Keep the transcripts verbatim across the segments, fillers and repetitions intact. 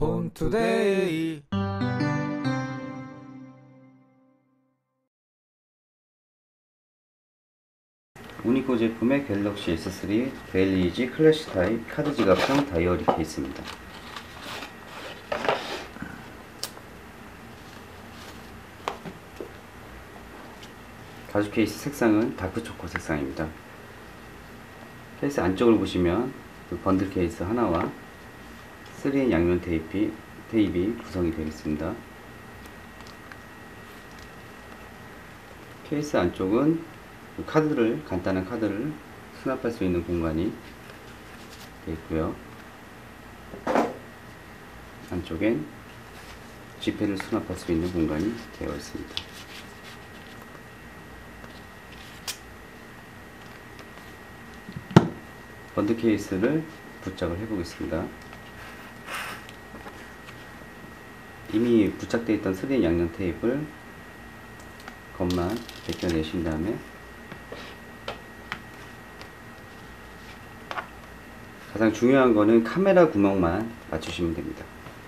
폰투데이. 우니코 제품의 갤럭시 에스 쓰리 데일리지 클래식 타입 카드 지갑형 다이어리 케이스입니다. 가죽 케이스 색상은 다크초코 색상입니다. 케이스 안쪽을 보시면 번들 케이스 하나와 쓰리 인 양면 테이프, 테이프이 구성이 되어 있습니다. 케이스 안쪽은 카드를, 간단한 카드를 수납할 수 있는 공간이 되어 있고요. 안쪽엔 지폐를 수납할 수 있는 공간이 되어 있습니다. 번드 케이스를 부착을 해 보겠습니다. 이미 부착되어 있던 쓰리 인 양면 테이프를 겉만 벗겨내신 다음에 가장 중요한 거는 카메라 구멍만 맞추시면 됩니다.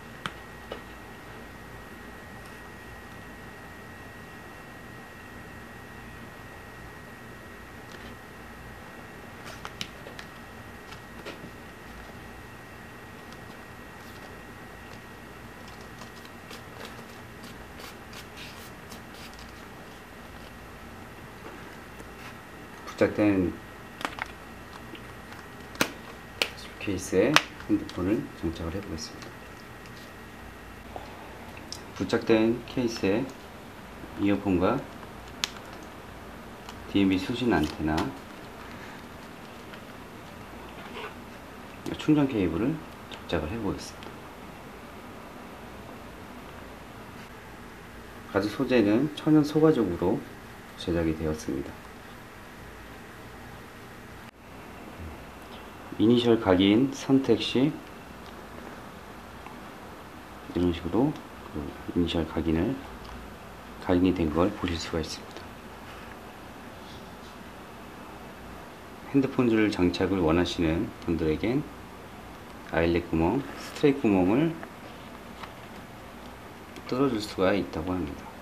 부착된 케이스에 핸드폰을 장착을 해 보겠습니다. 부착된 케이스에 이어폰과 디엠비 수신 안테나, 충전 케이블을 장착을 해 보겠습니다. 가죽 소재는 천연 소가죽으로 제작이 되었습니다. 이니셜 각인 선택 시 이런 식으로 그 이니셜 각인을 각인이 된 걸 보실 수가 있습니다. 핸드폰 줄 장착을 원하시는 분들에겐 아일렛 구멍, 스트레이 구멍을 뚫어줄 수가 있다고 합니다.